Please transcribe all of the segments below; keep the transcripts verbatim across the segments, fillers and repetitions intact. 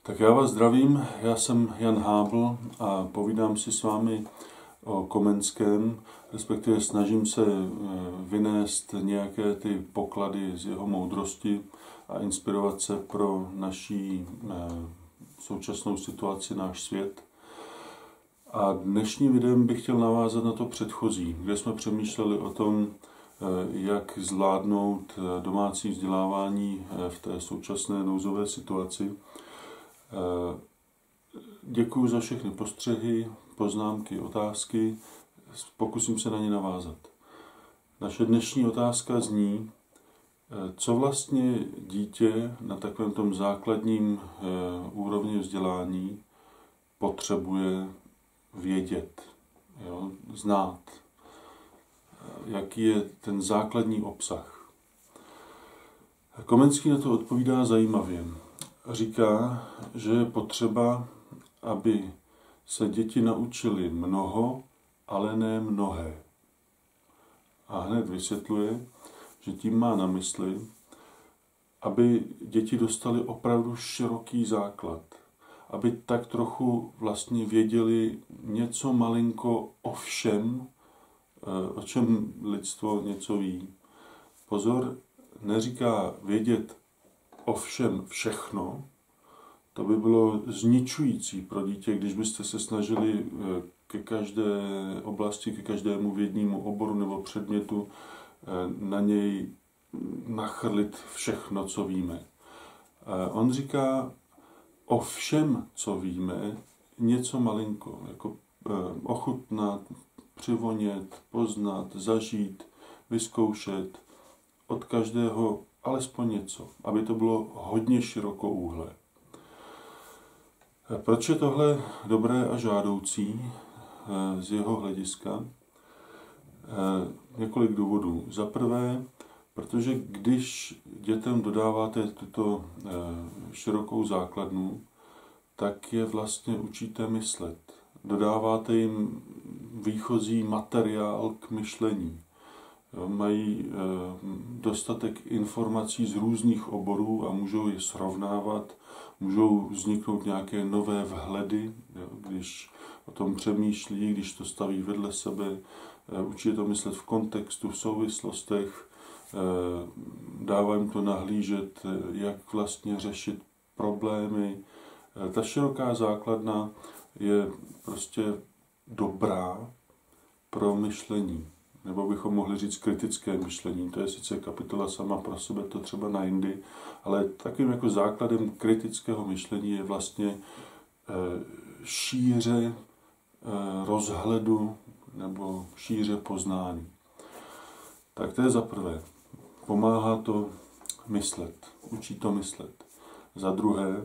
Tak já vás zdravím, já jsem Jan Hábl a povídám si s vámi o Komenském, respektive snažím se vynést nějaké ty poklady z jeho moudrosti a inspirovat se pro naší současnou situaci, náš svět. A dnešním videem bych chtěl navázat na to předchozí, kde jsme přemýšleli o tom, jak zvládnout domácí vzdělávání v té současné nouzové situaci. Děkuji za všechny postřehy, poznámky, otázky. Pokusím se na ně navázat. Naše dnešní otázka zní, co vlastně dítě na takovém tom základním úrovni vzdělání potřebuje vědět, jo, znát. Jaký je ten základní obsah. Komenský na to odpovídá zajímavě. Říká, že je potřeba, aby se děti naučily mnoho, ale ne mnohé. A hned vysvětluje, že tím má na mysli, aby děti dostaly opravdu široký základ. Aby tak trochu vlastně věděli něco malinko o všem, o čem lidstvo něco ví. Pozor, neříká vědět o všem všechno, to by bylo zničující pro dítě, když byste se snažili ke každé oblasti, ke každému vědnímu oboru nebo předmětu na něj nachrlit všechno, co víme. On říká o všem, co víme, něco malinko, jako ochutnat, přivonět, poznat, zažít, vyzkoušet, od každého alespoň něco, aby to bylo hodně širokouhlé. Proč je tohle dobré a žádoucí z jeho hlediska? Několik důvodů. Za prvé, protože když dětem dodáváte tuto širokou základnu, tak je vlastně učíte myslet. Dodáváte jim výchozí materiál k myšlení. Jo, mají e, dostatek informací z různých oborů a můžou je srovnávat, můžou vzniknout nějaké nové vhledy, jo, když o tom přemýšlí, když to staví vedle sebe, e, učí je to myslet v kontextu, v souvislostech, e, dává jim to nahlížet, jak vlastně řešit problémy. E, ta široká základna je prostě dobrá pro myšlení. Nebo bychom mohli říct kritické myšlení. To je sice kapitola sama pro sebe, to třeba na jindy, ale takovým jako základem kritického myšlení je vlastně šíře rozhledu nebo šíře poznání. Tak to je za prvé. Pomáhá to myslet. Učí to myslet. Za druhé,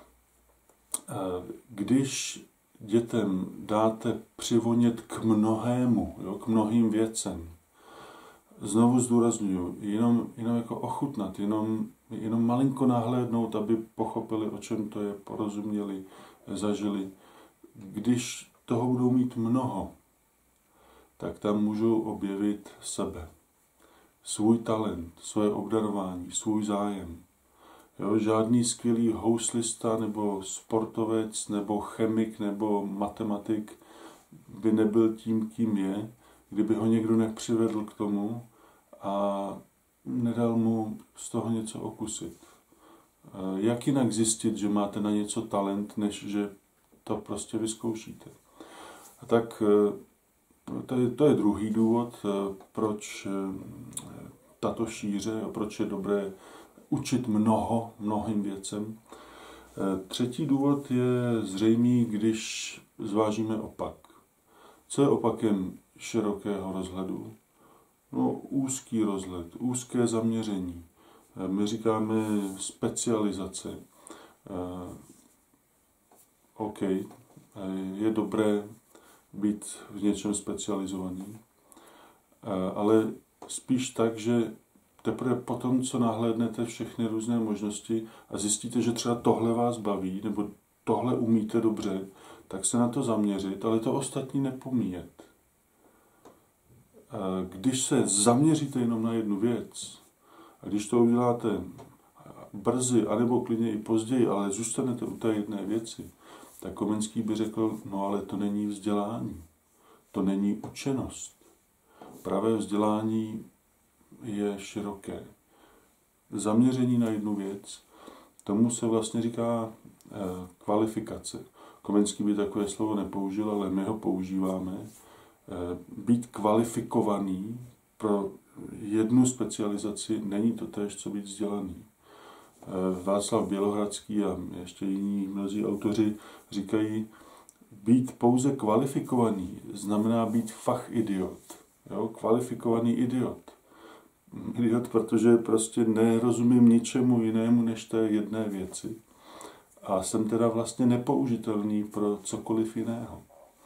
když dětem dáte přivonět k mnohému, jo, k mnohým věcem. Znovu zdůraznuju, jenom, jenom jako ochutnat, jenom, jenom malinko nahlédnout, aby pochopili, o čem to je, porozuměli, zažili. Když toho budou mít mnoho, tak tam můžou objevit sebe. Svůj talent, svoje obdarování, svůj zájem. Jo, žádný skvělý houslista nebo sportovec nebo chemik nebo matematik by nebyl tím, kým je, kdyby ho někdo nepřivedl k tomu a nedal mu z toho něco okusit. Jak jinak zjistit, že máte na něco talent, než že to prostě vyzkoušíte. A tak to je, to je druhý důvod, proč tato šíře a proč je dobré učit mnoho, mnohým věcem. Třetí důvod je zřejmý, když zvážíme opak. Co je opakem širokého rozhledu? No, úzký rozhled, úzké zaměření. My říkáme specializace. OK, je dobré být v něčem specializovaný, ale spíš tak, že teprve potom, co nahlédnete všechny různé možnosti a zjistíte, že třeba tohle vás baví, nebo tohle umíte dobře, tak se na to zaměřit, ale to ostatní nepomíjet. Když se zaměříte jenom na jednu věc, a když to uděláte brzy, anebo klidně i později, ale zůstanete u té jedné věci, tak Komenský by řekl, no ale to není vzdělání, to není učenost. Pravé vzdělání je široké. Zaměření na jednu věc, tomu se vlastně říká eh, kvalifikace. Komenský by takové slovo nepoužil, ale my ho používáme. Eh, být kvalifikovaný pro jednu specializaci není to též, co být vzdělaný. Eh, Václav Bělohradský a ještě jiní mnozí autoři říkají, být pouze kvalifikovaný znamená být fach idiot. Jo? Kvalifikovaný idiot. Idiot, protože prostě nerozumím ničemu jinému než té jedné věci. A jsem teda vlastně nepoužitelný pro cokoliv jiného.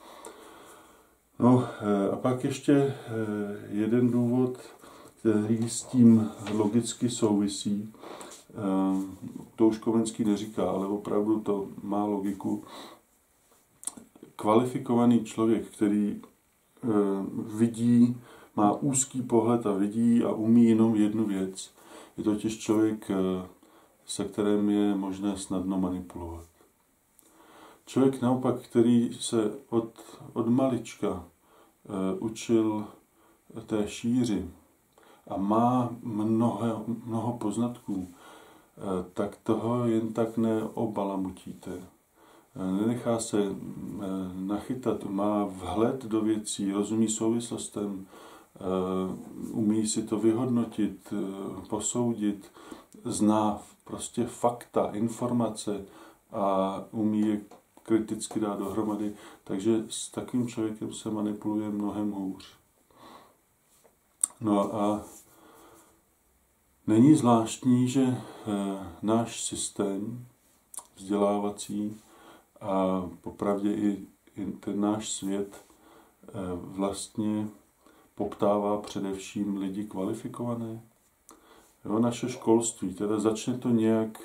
No a pak ještě jeden důvod, který s tím logicky souvisí. To už Komenský neříká, ale opravdu to má logiku. Kvalifikovaný člověk, který vidí, má úzký pohled a vidí a umí jenom jednu věc, je totiž člověk, se kterým je možné snadno manipulovat. Člověk naopak, který se od, od malička uh, učil té šíři a má mnoho, mnoho poznatků, uh, tak toho jen tak neobalamutíte. Uh, nenechá se uh, nachytat, má vhled do věcí, rozumí souvislostem, uh, umí si to vyhodnotit, uh, posoudit, zná prostě fakta, informace a umí je kriticky dát dohromady, takže s takovým člověkem se manipuluje mnohem hůř. No a není zvláštní, že náš systém vzdělávací a popravdě i, i ten náš svět vlastně poptává především lidi kvalifikované. Jo, naše školství, teda začne to nějak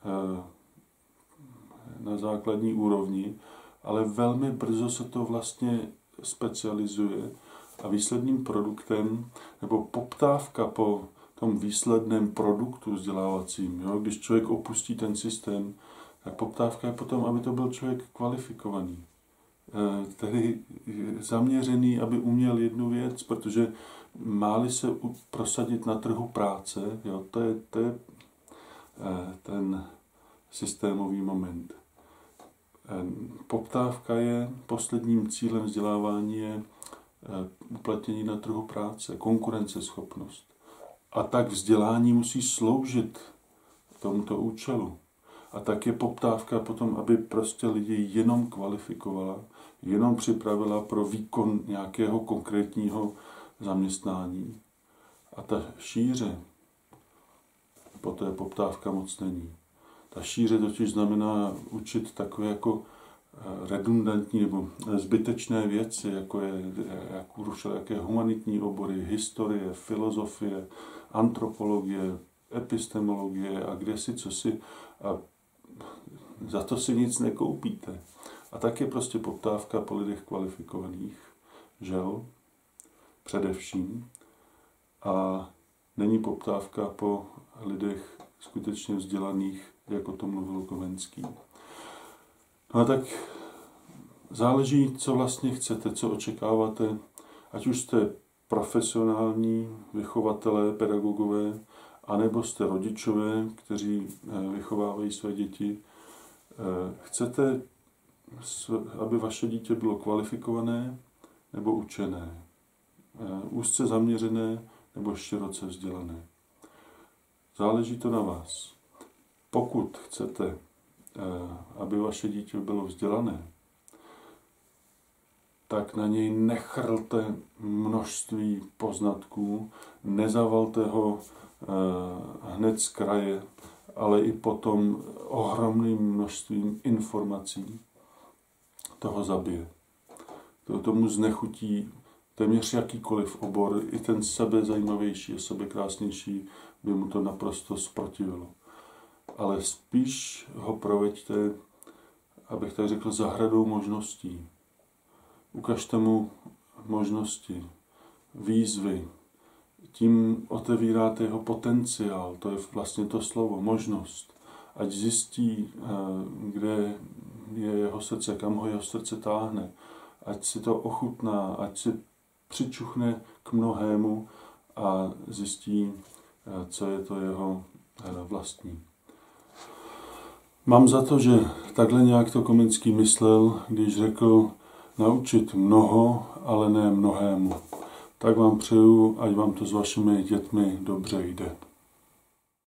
na základní úrovni, ale velmi brzo se to vlastně specializuje a výsledným produktem, nebo poptávka po tom výsledném produktu vzdělávacím, jo, když člověk opustí ten systém, tak poptávka je potom, aby to byl člověk kvalifikovaný. E, tedy zaměřený, aby uměl jednu věc, protože má-li se prosadit na trhu práce, jo, to je, to je e, ten systémový moment. Poptávka je, posledním cílem vzdělávání je uplatnění na trhu práce, konkurenceschopnost. A tak vzdělání musí sloužit tomuto účelu. A tak je poptávka potom, aby prostě lidi jenom kvalifikovala, jenom připravila pro výkon nějakého konkrétního zaměstnání. A ta šíře, poté poptávka moc není. Ta šíře totiž znamená učit takové jako redundantní nebo zbytečné věci, jako je jako jaké humanitní obory, historie, filozofie, antropologie, epistemologie a kde si co si. A za to si nic nekoupíte. A tak je prostě poptávka po lidech kvalifikovaných, žel, především. A není poptávka po lidech skutečně vzdělaných, jako to mluvil Komenský. No a tak záleží, co vlastně chcete, co očekáváte, ať už jste profesionální vychovatelé, pedagogové, anebo jste rodičové, kteří vychovávají své děti. Chcete, aby vaše dítě bylo kvalifikované nebo učené, úzce zaměřené nebo široce vzdělané. Záleží to na vás. Pokud chcete, aby vaše dítě bylo vzdělané, tak na něj nechrlte množství poznatků, nezavalte ho hned z kraje, ale i potom ohromným množstvím informací. Toho zabije. To tomu znechutí téměř jakýkoliv obor, i ten sebezajímavější a sebekrásnější, by mu to naprosto zprotivilo. Ale spíš ho proveďte, abych tak řekl, zahradou možností. Ukažte mu možnosti, výzvy, tím otevíráte jeho potenciál, to je vlastně to slovo, možnost. Ať zjistí, kde je jeho srdce, kam ho jeho srdce táhne. Ať si to ochutná, ať si přičuchne k mnohému a zjistí, co je to jeho vlastní. Mám za to, že takhle nějak to Komenský myslel, když řekl naučit mnoho, ale ne mnohému. Tak vám přeju, ať vám to s vašimi dětmi dobře jde.